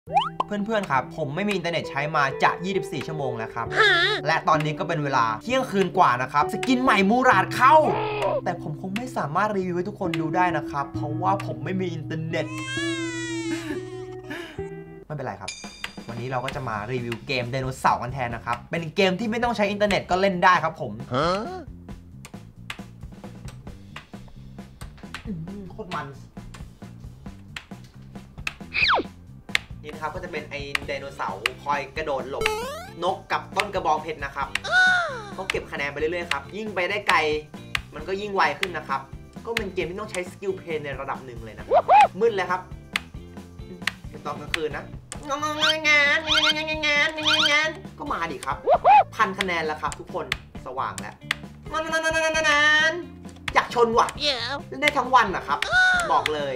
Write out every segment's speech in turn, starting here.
เพื่อนๆครับผมไม่มีอินเทอร์เน็ตใช้มาจะ24 ชั่วโมงแล้วครับและตอนนี้ก็เป็นเวลาเที่ยงคืนกว่านะครับสกินใหม่มูราดเข้าแต่ผมคงไม่สามารถรีวิวให้ทุกคนดูได้นะครับเพราะว่าผมไม่มีอินเทอร์เน็ตไม่เป็นไรครับวันนี้เราก็จะมารีวิวเกมไดโนเสาร์กันแทนนะครับเป็นเกมที่ไม่ต้องใช้อินเทอร์เน็ตก็เล่นได้ครับผมโคตรมันนี่นะครับก็จะเป็นไอไดโนเสาร์คอยกระโดดหลบนกกับต้นกระบองเพชรนะครับเขาเก็บคะแนนไปเรื่อยๆครับยิ่งไปได้ไกลมันก็ยิ่งไวขึ้นนะครับก็เป็นเกมที่ต้องใช้สกิลเพลย์ในระดับหนึ่งเลยนะครับมืดเลยครับตอนกลางคืนนะงานก็มาดิครับ1,000 คะแนนแล้วครับทุกคนสว่างแล้วอยากชนว่ะเล่นได้ทั้งวันนะครับบอกเลย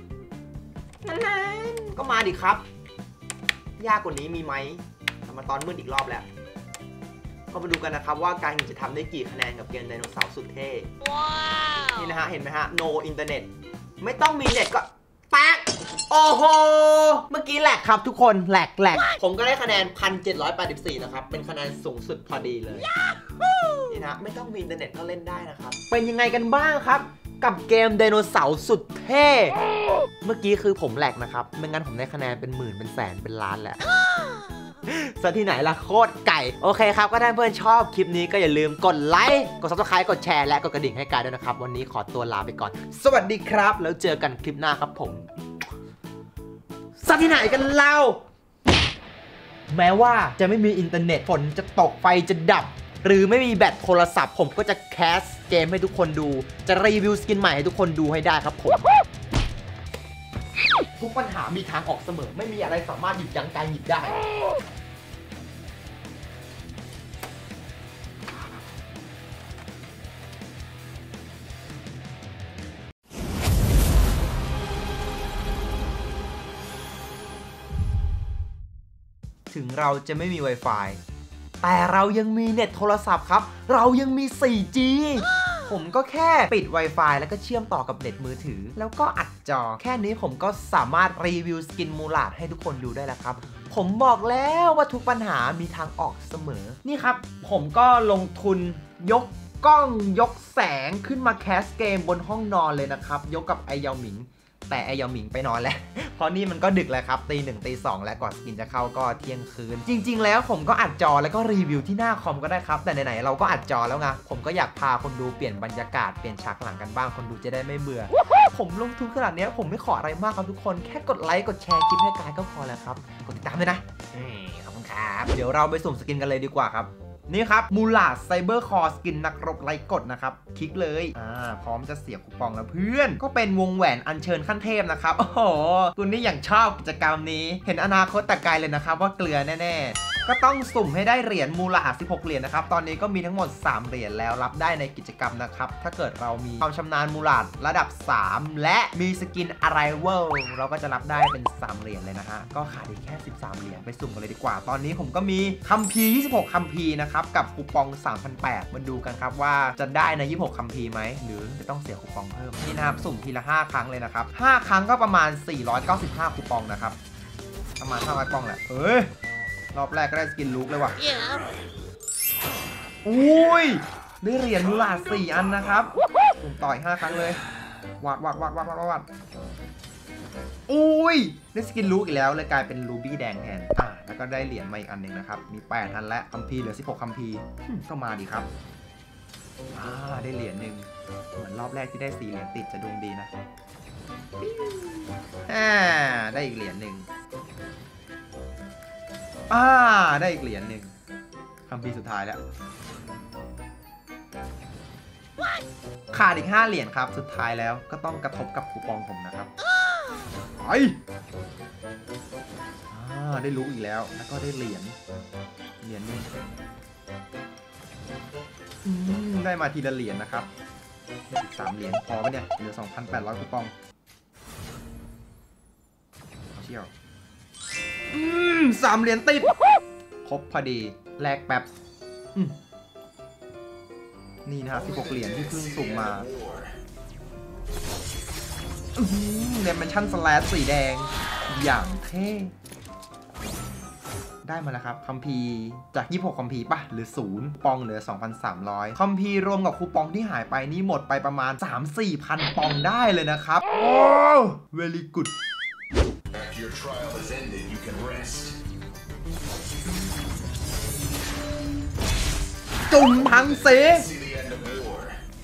ก็มาดิครับยากกว่านี้มีไหมทำมาตอนมืดอีกรอบแล้วก็มาดูกันนะครับว่าการจะทำได้กี่คะแนนกับเกมไดโนเสาร์สุดเท่นี่นะฮะเห็นไหมฮะ no อินเทอร์เน็ตไม่ต้องมีเน็ตก็แป๊กโอ้โหเมื่อกี้แหลกครับทุกคนแหลกผมก็ได้คะแนน 1,784 นะครับเป็นคะแนนสูงสุดพอดีเลยนี่นะไม่ต้องมีอินเทอร์เน็ตก็เล่นได้นะครับเป็นยังไงกันบ้างครับกับเกมไดโนเสาร์สุดเท่เมื่อกี้คือผมแหลกนะครับไม่งั้นผมได้คะแนนเป็นหมื่นเป็นแสนเป็นล้านแหละซะที่ไหนล่ะโคตรไก่โอเคครับก็ถ้าเพื่อนชอบคลิปนี้ก็อย่าลืมกดไลค์กด Subscribe กดแชร์และกดกระดิ่งให้กายด้วยนะครับวันนี้ขอตัวลาไปก่อนสวัสดีครับแล้วเจอกันคลิปหน้าครับผมซะที่ไหนกันเล่าแม้ว่าจะไม่มีอินเทอร์เน็ตฝนจะตกไฟจะดับหรือไม่มีแบตโทรศัพท์ผมก็จะแคสเกมให้ทุกคนดูจะรีวิวสกินใหม่ให้ทุกคนดูให้ได้ครับผมทุกปัญหามีทางออกเสมอไม่มีอะไรสามารถหยุดยั้งการหยิบได้ถึงเราจะไม่มี Wi-Fi แต่เรายังมีเน็ตโทรศัพท์ครับเรายังมี 4G ผมก็แค่ปิด Wi-Fi แล้วก็เชื่อมต่อกับเน็ตมือถือแล้วก็อัดจอแค่นี้ผมก็สามารถรีวิวสกินมูลาดให้ทุกคนดูได้แล้วครับผมบอกแล้วว่าทุกปัญหามีทางออกเสมอนี่ครับผมก็ลงทุนยกกล้องยกแสงขึ้นมาแคสเกมบนห้องนอนเลยนะครับยกกับไอเยาหมิงแต่ไอเยาหมิงไปนอนแล้วเพราะนี่มันก็ดึกแล้วครับตี 1ตี 2แล้วก่อนสกินจะเข้าก็เที่ยงคืนจริงๆแล้วผมก็อัดจอแล้วก็รีวิวที่หน้าคอมก็ได้ครับแต่ไหนๆเราก็อัดจอแล้วไงผมก็อยากพาคนดูเปลี่ยนบรรยากาศเปลี่ยนฉากหลังกันบ้างคนดูจะได้ไม่เบื่อผมลงทุนขนาดนี้ผมไม่ขออะไรมากครับทุกคนแค่กดไลค์กดแชร์คลิปให้กายก็พอแล้วครับกดติดตามด้วยนะขอบคุณครับเดี๋ยวเราไปสุ่มสกินกันเลยดีกว่าครับนี่ครับมูลาดไซเบอร์คอร์สกินนักรบไร้กฎนะครับคลิกเลยพร้อมจะเสียบคูปองแล้วเพื่อนก็เป็นวงแหวนอัญเชิญขั้นเทพนะครับโอ้โหคุณนี่อย่างชอบกิจกรรมนี้เห็นอนาคตแต่ไกลเลยนะครับว่าเกลือแน่ๆก็ต้องสุ่มให้ได้เหรียญมูลาด16 เหรียญนะครับตอนนี้ก็มีทั้งหมด3 เหรียญแล้วรับได้ในกิจกรรมนะครับถ้าเกิดเรามีความชำนาญมูลาดระดับ3และมีสกินอะไรเวลเราก็จะรับได้เป็น3 เหรียญเลยนะฮะก็ขาดอีกแค่13 เหรียญไปสุ่มกันเลยดีกว่าตอนนี้ผมก็มีคัมภีร์26 คัมภีร์นะครับกับคูปอง 3,800 มาดูกันครับว่าจะได้ใน26 คัมภีร์ไหมหรือจะต้องเสียคูปองเพิ่มนี่นะครับสุ่มทีละ5 ครั้งเลยนะครับ5 ครั้งก็ประมาณ495 คูปองนะครับประมาณ500 ปองแหละรอบแรกก็ได้สกินลูกเลยว่ะอุ้ยได้เหรียญมูลาด4 อันนะครับสุ่มต่อย5 ครั้งเลยวัดอุ้ยได้สกินลูกอีกแล้วเลยกลายเป็นรูบี้แดงแทนแล้วก็ได้เหรียญมาอีกอันหนึ่งนะครับมี8 อันและคัมภีร์เหลือ16 คัมภีร์ก็มาดีครับได้เหรียญหนึ่งเหมือนรอบแรกที่ได้4 เหรียญติดจะดวงดีนะได้อีกเหรียญหนึ่งได้อีกเหรียญหนึ่งคัมภีร์สุดท้ายแล้วขาดอีก5 เหรียญครับสุดท้ายแล้วก็ต้องกระทบกับคูปองผมนะครับไปได้รู้อีกแล้วแล้วก็ได้เหรียญนึงได้มาทีละเหรียญนะครับอีก3 เหรียญพอไหมเนี่ยเหลือ 2,800 คูปองเชี่ยว3 เหรียญติดครบพอดีแลกแป๊บนี่นะครับ16 เหรียญที่เพิ่งสุ่มมาเดมเมนชั่นสแลชสีแดงอย่างเท่ได้มาแล้วครับคัมภีร์จาก26คัมภีร์ป่ะหรือ0ปองเหลือ 2,300 คัมภีร์รวมกับคูปองที่หายไปนี่หมดไปประมาณ 3-4 พันปองได้เลยนะครับโอ้ very good Your trial has ended. You can rest. จุ่มพังเส See the end of war.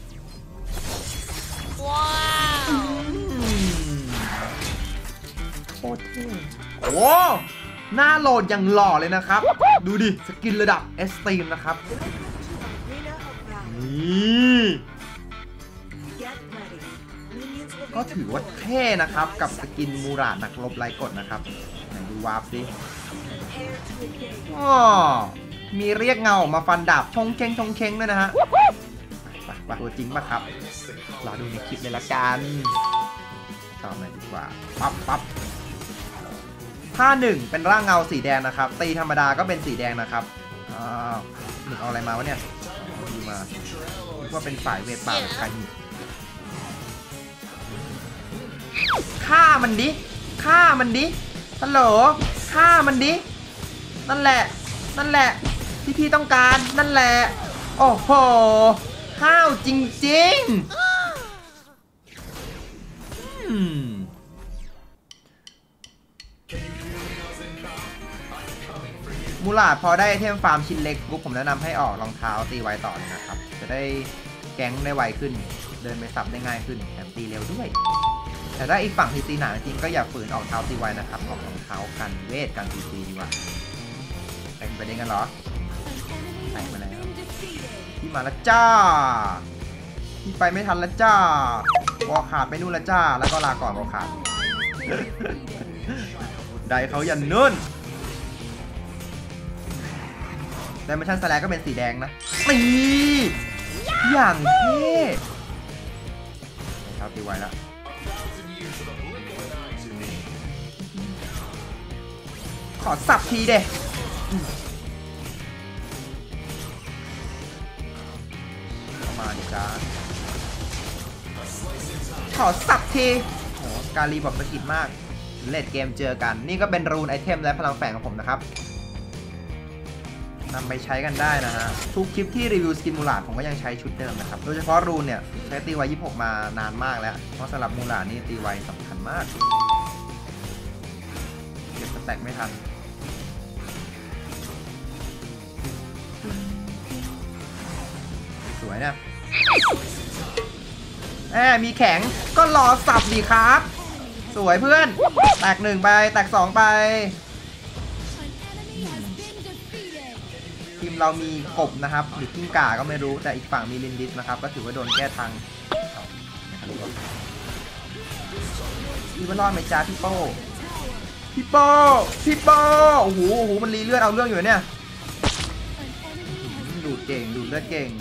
โคตรเท่โอ้หน้าโหลดอย่างหล่อเลยนะครับ ดูดิ สกินระดับเอสตีมนะครับ นี่ ก็ถือว่าเท่นะครับกับสกินมูราดนักรบไร้กฎนะครับไหนดูวาร์ปสิอ๋อมีเรียกเงามาฟันดาบชงเค้งด้วยนะฮะไปตัวจริงป่ะครับรอดูในคลิปเลยละกันต่อมาดีกว่าปั๊บท่าหนึ่งเป็นร่างเงาสีแดงนะครับตีธรรมดาก็เป็นสีแดงนะครับหนึ่งเอาอะไรมาวะเนี่ยดูมาว่าเป็นสายเวทป่าแบบกันฆ่ามันดิฮัลโหลฆ่ามันดินั่นแหละที่พี่ต้องการนั่นแหละโอ้โหห้าวจริงๆมูลาดพอได้ไอเทมฟาร์มชิ้นเล็กปุ๊บผมแนะนำให้ออกรองเท้าตีไวต่อเลยนะครับจะได้แก๊งได้ไวขึ้นเดินไปสับได้ง่ายขึ้นแถมตีเร็วด้วยแต่ถ้าอีกฝั่งที่ตีหนาจริงก็อย่าฝืนออกเท้าตีไวนะครับออกรองเท้ากันเวทกันตีดีกว่าแต่งไปได้กันเหรอแต่งมาแล้วพี่มาแล้วจ้าพี่ไปไม่ทันแล้วจ้าวอขาดไปนู่นแล้วจ้าแล้วก็ลาก่อนวอขาดได้เขายันนุ่นแต่ไม่ใช่สแลกก็เป็นสีแดงนะตีอย่างเท่เท้าตีไวแล้วขอสับทีเด้เข้ามาดิจ้าขอสับทีโหการีบอกสกิดมากเลดเกมเจอกันนี่ก็เป็นรูนไอเทมและพลังแฝงของผมนะครับนำไปใช้กันได้นะฮะทุกคลิปที่รีวิวสกินมูลาดผมก็ยังใช้ชุดเดิมนะครับโดยเฉพาะรูนเนี่ยใช้ตีไว26มานานมากแล้วเพราะสำหรับมูลาดนี่ตีไวสำคัญมากเก็บสแต็กไม่ทันสวยนะมีแข็งก็รอสับดีครับสวยเพื่อนแตก1ไปแตก2ไปทีมเรามีกบนะครับหรือกิ้งก่าก็ไม่รู้แต่อีกฝั่งมีลินดิสนะครับก็ถือว่าโดนแก้ทางพี่ว่ารอดไหมจ้าพี่โป้โอ้โหมันรีเลือดเอาเรื่องอยู่เนี่ยดูดเก่งดูดเลือดเก่ง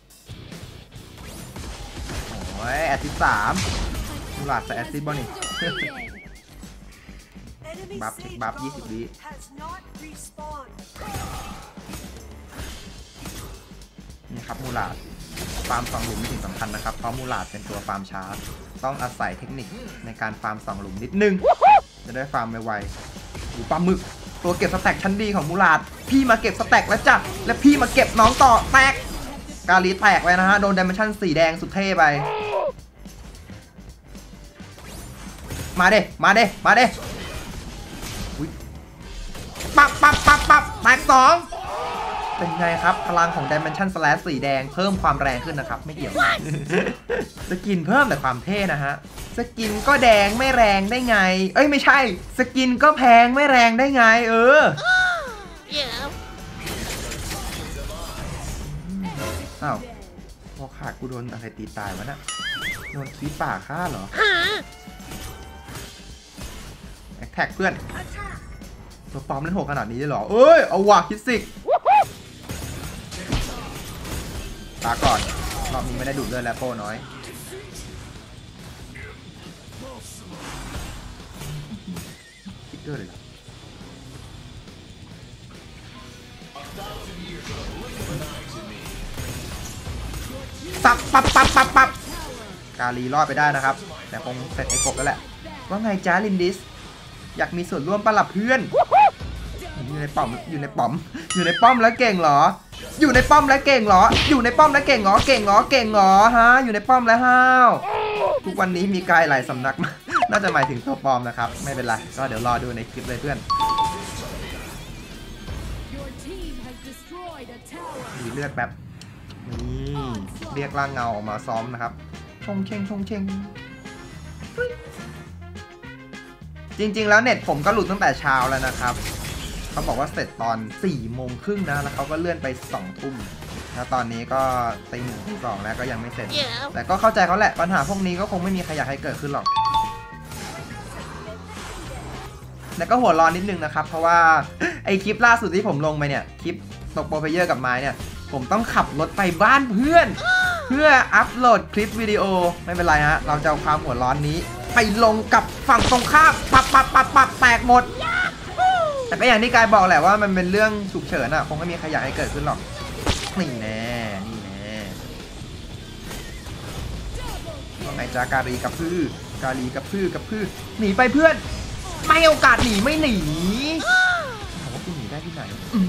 โอ้ยแอสซิส3มูลาดใส่แอสซิสบอลนี่บัฟเช็คบัฟ20 วินี่ครับมูลาดฟาร์ม2หลุมไม่ถึงสำคัญนะครับเพราะมูลาดเป็นตัวฟาร์มช้าต้องอาศัยเทคนิคในการฟาร์ม2หลุมนิดนึงจะได้ฟาร์มไวๆดูปลาหมึกตัวเก็บสแต็กชั้นดีของมูลาดพี่มาเก็บสแต็กแล้วจ้ะและพี่มาเก็บน้องต่อแตกการีแตกไปนะฮะโดนดิเมนชั่นสีแดงสุดเท่ไปมาเด้ปับแตก2เป็นไงครับพลังของ Dimension Slash สีแดงเพิ่มความแรงขึ้นนะครับไม่เกี่ยว สกินเพิ่มแต่ความเท่นะฮะสกินก็แดงไม่แรงได้ไงเอ้ยไม่ใช่สกินก็แพงไม่แรงได้ไงอ้าวพอขาดกูโดนอะไรตีตายวะน่ะโดนคีบป่าฆ่าเหรอแท็กเพื่อนตัวปลอมเล่นโหดขนาดนี้เลยเหรอเอ้ยเอาว่ะคิดสิกตาก่อนรอบนี้ไม่ได้ดูดเลยแล้วโป้น้อยคิดเกอร์เลยปับการีรอดไปได้นะครับแต่คงเสร็จไอ้กบแล้วแหละว่าไงจ้าลินดิสอยากมีส่วนร่วมปะล่ะเพื่อนอยู่ในป้อมอยู่ในป้อมอยู่ในป้อมแล้วเก่งเหรออยู่ในป้อมแล้วเก่งเหรออยู่ในป้อมแล้วเก่งเหรอเก่งเหรอเก่งเหรอฮะอยู่ในป้อมแล้วห้าวทุกวันนี้มีกายหลายสำนักน่าจะหมายถึงตัวปลอมนะครับไม่เป็นไรก็เดี๋ยวรอดูในคลิปเลยเพื่อนมีเลือดแป๊บนี่เรียกร่างเงาออกมาซ้อมนะครับชงเชงชงเชงจริงๆแล้วเน็ตผมก็หลุดตั้งแต่เช้าแล้วนะครับเขาบอกว่าเสร็จตอน4 โมงครึ่งนะแล้วเขาก็เลื่อนไป2 ทุ่มแล้วตอนนี้ก็ตี 1 ตี 2แล้วก็ยังไม่เสร็จ แต่ก็เข้าใจเขาแหละปัญหาพวกนี้ก็คงไม่มีใครอยากให้เกิดขึ้นหรอกแต่ก็หัวร้อนนิดนึงนะครับเพราะว่าไอคลิปล่าสุดที่ผมลงไปเนี่ยคลิปตกโปรเพเยอร์กับไม้เนี่ยผมต้องขับรถไปบ้านเพื่อนเพื่ออัพโหลดคลิปวิดีโอไม่เป็นไรฮะเราจะเอาความหัวร้อนนี้ไปลงกับฝั่งตรงข้ามปับแตกหมดแต่ก็อย่างที่กายบอกแหละว่ามันเป็นเรื่องฉุกเฉินอ่ะคงไม่มีใครอยากให้เกิดขึ้นหรอกนี่แน่ว่าไงจ้าการีกับพือหนีไปเพื่อนไม่โอกาสหนีไม่หนีถามว่ากูหนีได้ที่ไหน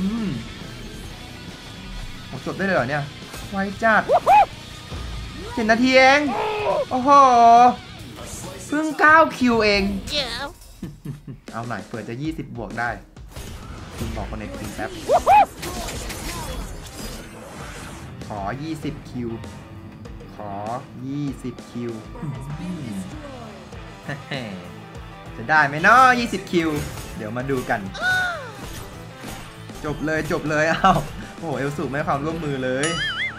โอ้จบได้เลยเหรอเนี่ยไวจัด10 นาทีเองโอ้โหเพิ่ง9 คิวเองเอาหน่อยเปิดจะ20 บวกได้คุณบอกคนในทีมแป๊บขอ20 คิวขอ20 คิวจะได้ไหมเนาะ20 คิวเดี๋ยวมาดูกันจบเลยเอ้าโอ้โหเอลสูไม่ให้ความร่วมมือเลย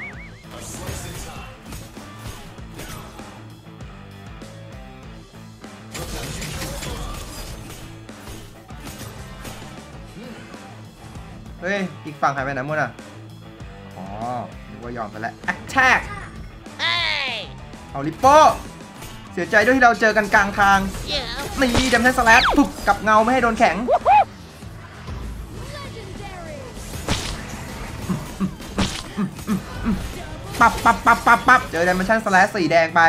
เฮ้ยอีกฝั่งหายไปไหนหมดอ่ะอ๋อนึกว่ายอมไปแล้วแอคแท็กเอาลิปโป้เสียใจด้วยที่เราเจอกันกลางทางนี่เดมเทนสแลชปุ๊บกับเงาไม่ให้โดนแข็งปับเจอเดมเทนสแลชสีแดงไป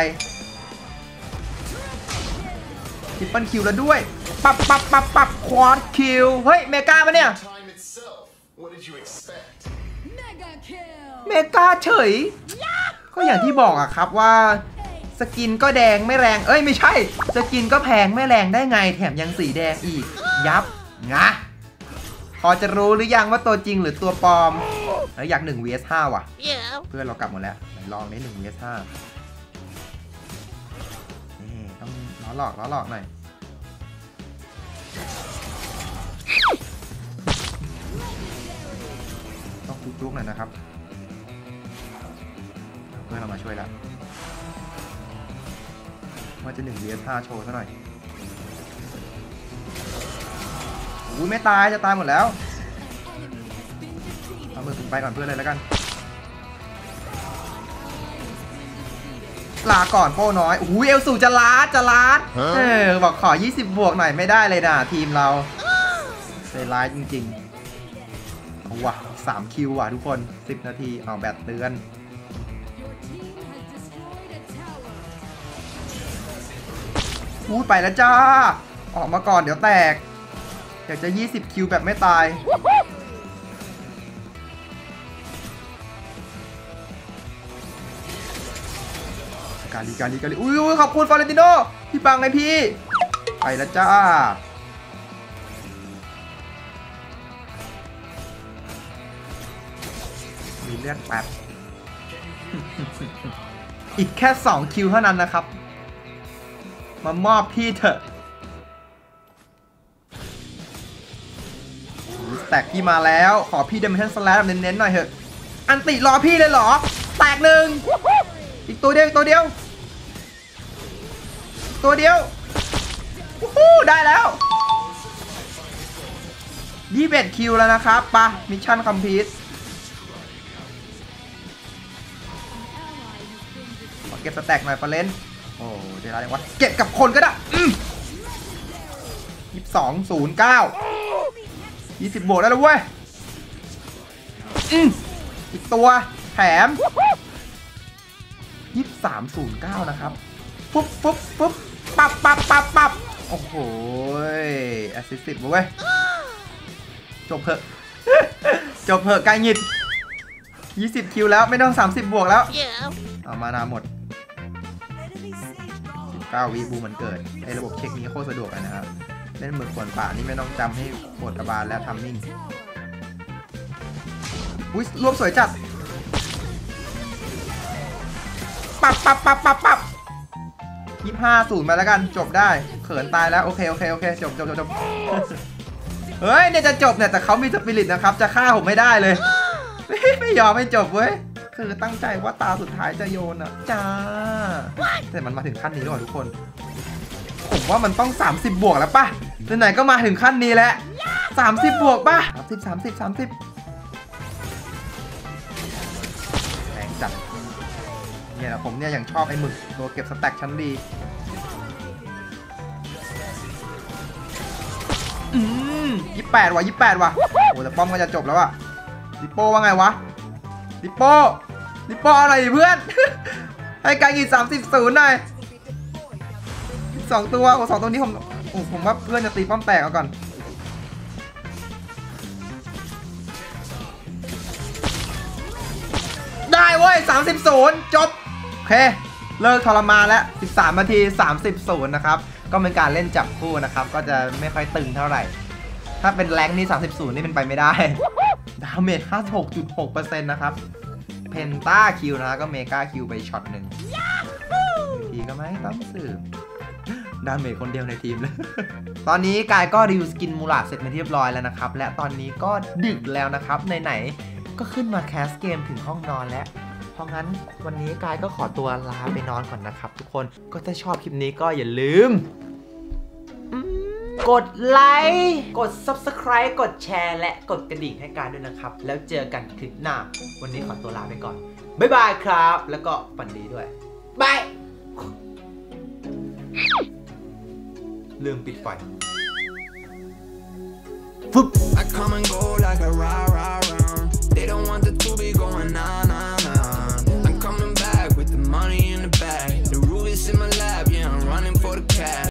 ทริปเปิลคิวแล้วด้วยปับควอดคิวเฮ้ยเมกาปะเนี่ยเมกาเฉยก็อย่างที่บอกอะครับว่าสกินก็แดงไม่แรงเอ้ยไม่ใช่สกินก็แพงไม่แรงได้ไงแถมยังสีแดงอีกยับงะพอจะรู้หรือยังว่าตัวจริงหรือตัวปลอมแล้วอยาก1 vs 5ว่ะเพื่อนเรากลับหมดแล้วไหนลองนี้1 vs 5นี่ต้องล้อหลอกหน่อยต้องจุกๆหน่อยนะครับเพื่อนเรามาช่วยแล้วว่าจะ1 vs 5โชว์ซะหน่อยอุ้ยไม่ตายจะตายหมดแล้วเอามือถึงไปก่อนเพื่อนเลยแล้วกันลาก่อนโป้น้อยอุ้ยเอลสูจะลาดบอกขอ20 บวกหน่อยไม่ได้เลยนะทีมเราใจร้ายจริงๆเอาว่ะ3 คิวว่ะทุกคน10 นาทีเอาแบตเตือนพูดไปแล้วจ้าออกมาก่อนเดี๋ยวแตกอยากจะ20 คิวแบบไม่ตายกาลีอุ้ยขอบคุณฟอเรนติโนพี่ปังเลยพี่ไปแล้วจ้ามีเลือดแป๊บ อีกแค่2 คิวเท่านั้นนะครับมามอบพี่เถอะสแต็กพี่มาแล้วขอพี่เดมเทนสแลชเน้นๆหน่อยเถอะอันติรอพี่เลยเหรอแตก1อีกตัวเดียวได้แล้ว21 คิวแล้วนะครับปะมิชชั่นคัมพลีทขอเก็บสแต็กหน่อยฟอเรนโอ้เดี๋ยวอะไรวะเก็บกับคนก็ได้2209 20 บวกได้แล้วเว้ยอีกตัวแถม2309นะครับปุ๊บปับโอ้โหแอสซิสต์เว้ยจบเพอะจบเพอะกายหงิด20 คิวแล้วไม่ต้อง30 บวกแล้วเอามานาหมด19 วิบูมันเกิดไอ้ระบบเช็คนี้โคตรสะดวกเลยนะครับเล่นหมึกขวนป่านี่ไม่ต้องจำให้โกดกระบาลและทัมมิ่งอุ้ยรวบสวยจัดปับ25-0มาแล้วกันจบได้เขินตายแล้วโอเคจบเฮ้ยเนี่ยจะจบเนี่ยแต่เขามีสปิริตนะครับจะฆ่าผมไม่ได้เลย ไม่ยอมไม่จบเว้ยคือตั้งใจว่าตาสุดท้ายจะโยนอ่ะจ้าแต่มันมาถึงขั้นนี้แล้วทุกคนผมว่ามันต้อง30 บวกแล้วป่ะไหนๆก็มาถึงขั้นนี้แล้ว30 บวกป่ะ30แรงจัดเนี่ยนะผมเนี่ยยังชอบไอ้หมึกตัวเก็บสแต็กชั้นดี28 ว่ะโอ้แต่ป้อมก็จะจบแล้วอะลิปโป้ว่าไงวะลิปโป้อะไรเพื่อน ให้ไกลกี่30-0หน่อย2 ตัวโอ้2 ตัวนี้ผมว่าเพื่อนจะตีป้อมแตกเอาก่อนได้เว้ย30-0จบโอเคเลิกทรมานแล้ว13 นาที30-0นะครับก็เป็นการเล่นจับคู่นะครับก็จะไม่ค่อยตึงเท่าไหร่ถ้าเป็นแรงค์นี่30-0นี่เป็นไปไม่ได้ดาเมจ 56.6% นะครับเพนต้าคิวนะก็เมกาคิวไปช็อตหนึ่งทีก็ไม่ต้องสืบดาเมจคนเดียวในทีมเลย ตอนนี้กายก็รีวิวสกินมูลาดเสร็จมาเรียบร้อยแล้วนะครับและตอนนี้ก็ดึกแล้วนะครับไหนๆก็ขึ้นมาแคสเกมถึงห้องนอนแล้วเพราะงั้นวันนี้กายก็ขอตัวลาไปนอนก่อนนะครับทุกคนก็ถ้าชอบคลิปนี้ก็อย่าลืมกดไลค์กด Subscribe กดแชร์และกดกระดิ่งให้กายด้วยนะครับแล้วเจอกันคลิปหน้าวันนี้ขอตัวลาไปก่อนบ๊ายบายครับแล้วก็ฝันดีด้วยบายลืมปิดไฟฟึบ I come and go like a rah rah rah. They don't want the to be going on.